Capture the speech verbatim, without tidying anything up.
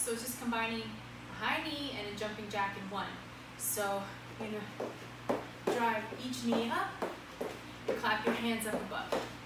So it's just combining a high knee and a jumping jack in one. So you're gonna drive each knee up and clap your hands up above.